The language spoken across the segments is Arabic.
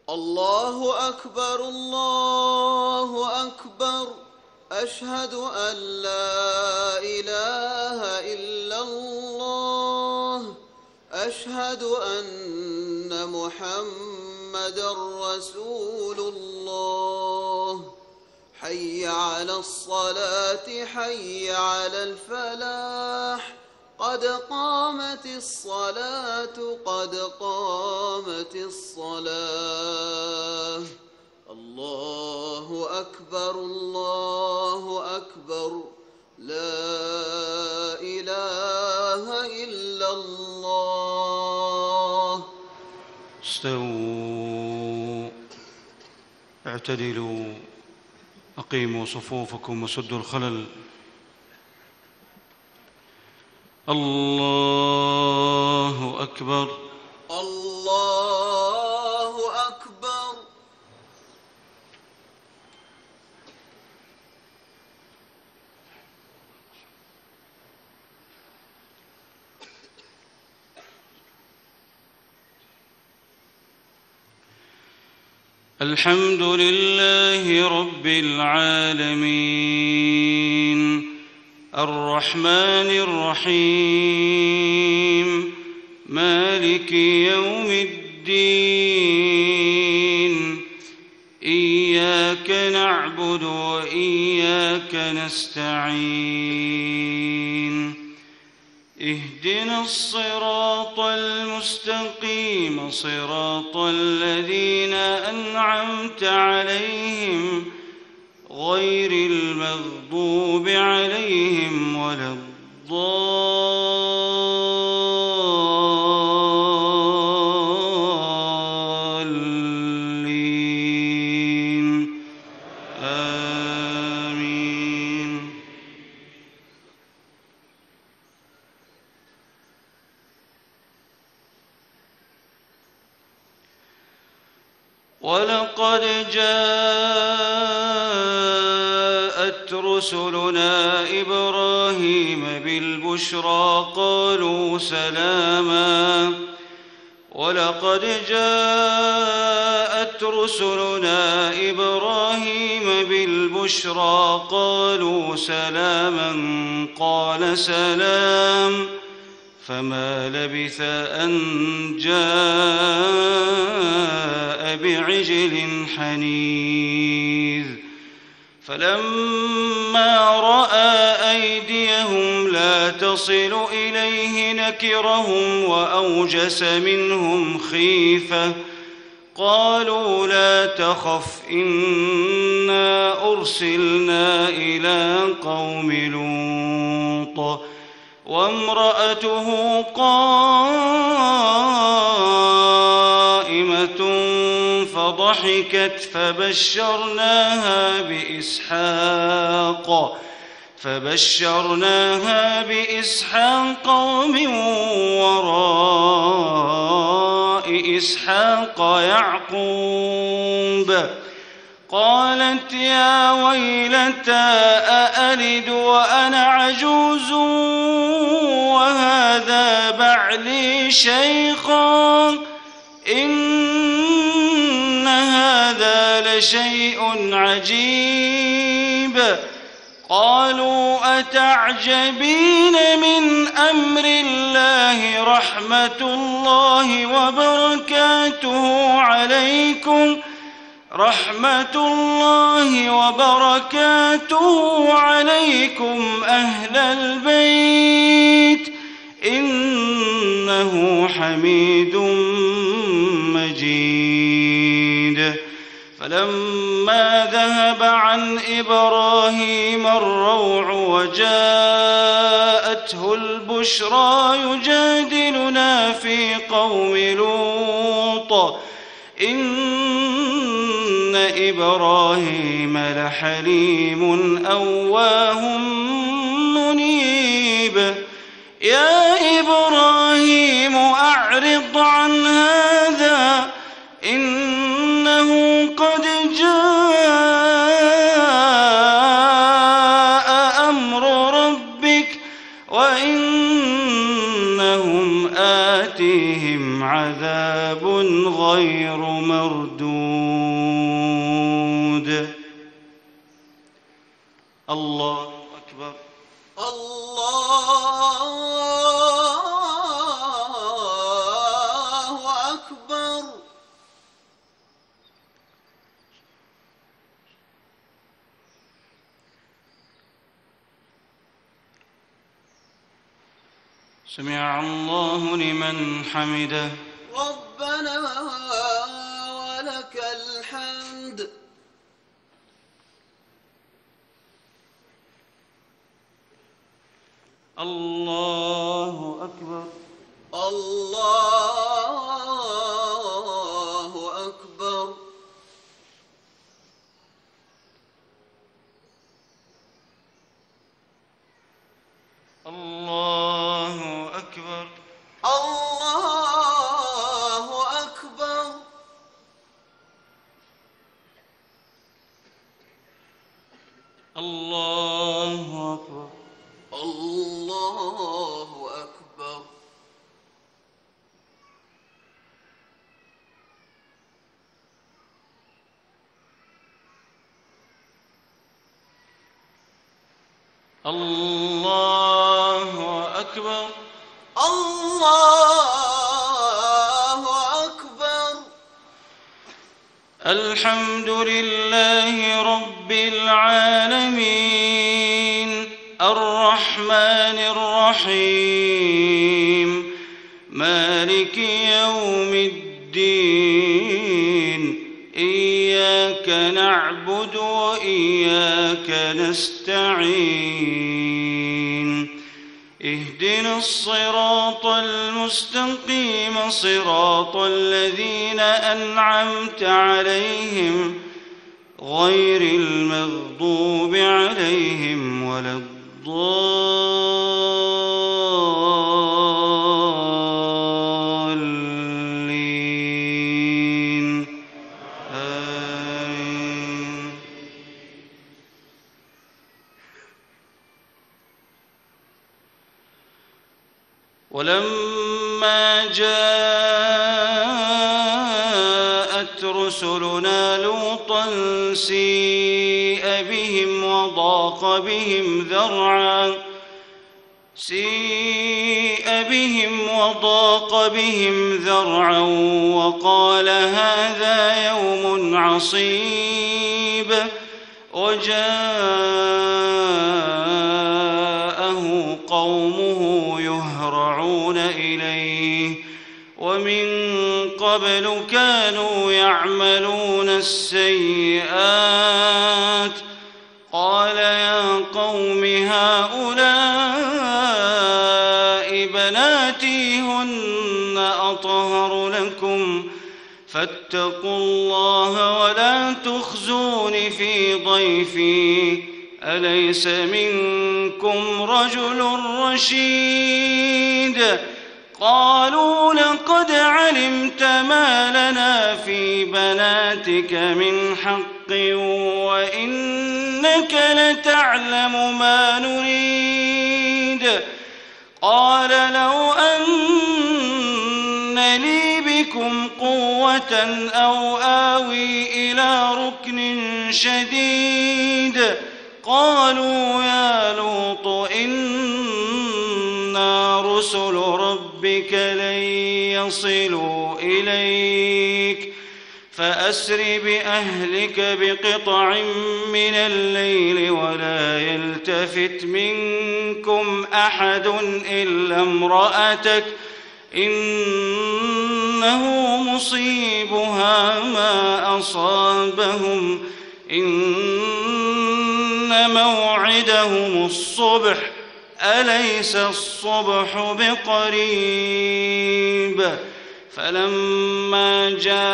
الله أكبر الله أكبر أشهد أن لا إله إلا الله أشهد أن محمدًا رسول الله حي على الصلاة حي على الفلاح قد قامت الصلاة قد قامت الصلاة الله أكبر الله أكبر لا إله إلا الله. استووا اعتدلوا أقيموا صفوفكم وسدوا الخلل. الله أكبر الله أكبر. الحمد لله رب العالمين الرحمن الرحيم مالك يوم الدين إياك نعبد وإياك نستعين اهدنا الصراط المستقيم صراط الذين أنعمت عليهم غير المغضوب عليهم ولا الضالين آمين. ولقد جاءت رسلنا إبراهيم بالبشرى قالوا سلاما ولقد جاءت رسلنا إبراهيم بالبشرى قالوا سلاما قال سلام فما لبث أن جاء بعجل حنيذ فلما رأى أيديهم لا تصل إليه نكرهم وأوجس منهم خيفة قالوا لا تخف إنا أرسلنا إلى قوم لوط وامرأته قائمة فضحكت فبشرناها بإسحاق ومن وراء إسحاق يعقوب قالت يا ويلتى أألد وأنا عجوز وهذا بعلي شيخا إن هذا لشيء عجيب قالوا أتعجبين من أمر الله رحمة الله وبركاته عليكم أهل البيت إنه حميد مجيد فلما ذهب عن إبراهيم الروع وجاءته البشرى يجادلنا في قوم لوط إن إبراهيم لحليم أواه منيب يا إبراهيم أعرض عن هذا إنه قد جاء أمر ربك وإنهم آتيهم عذاب غير مردود مردود. الله أكبر. الله أكبر. سمع الله لمن حمده. ربنا ولك الحمد. الله أكبر. الله أكبر. الله أكبر. الله أكبر. الله أكبر. الله أكبر. الله أكبر. الله أكبر. الحمد لله رب العالمين الرحمن الرحيم مالك يوم الدين إياك نعبد وإياك نستعين اهدنا الصراط المستقيم صراط الذين أنعمت عليهم غير المغضوب عليهم ولا الضالين آمين. ولما جاءت رسلنا لوطا سيء بهم وضاق بهم ذرعا وقال هذا يوم عصيب وجاءه قومه يهرعون إليه ومن قبل كانوا يعملون السيئات قال يا قوم هؤلاء بناتي هن أطهر لكم فاتقوا الله ولا تخزون في ضيفي أليس منكم رجل رشيد قالوا لقد علمت ما لنا في بناتك من حق وإنك لتعلم ما نريد قال لو أن لي بكم قوة أو آوي إلى ركن شديد قالوا يا لوط إنا رسل ربك لن يصلوا إليك فأسر بأهلك بقطع من الليل ولا يلتفت منكم أحد إلا امرأتك إنه مصيبها ما أصابهم إن موعدهم الصبح أليس الصبح بقريب فلما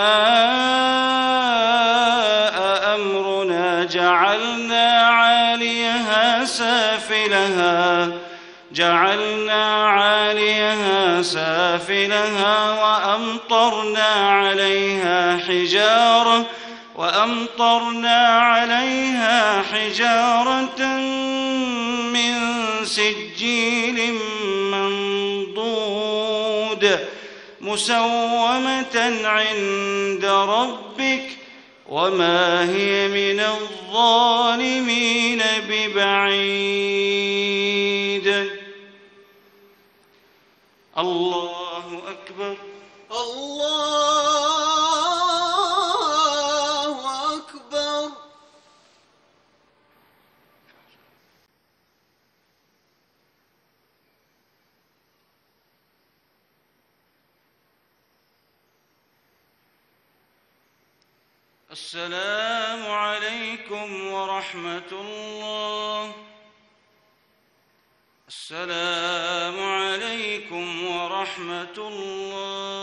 جاء أمرنا جعلنا عاليها سافلها وأمطرنا عليها حجارة من سجيل منضود مسومة عند ربك وما هي من الظالمين ببعيد. الله أكبر. الله أكبر. السلام عليكم ورحمة الله. السلام عليكم ورحمة الله.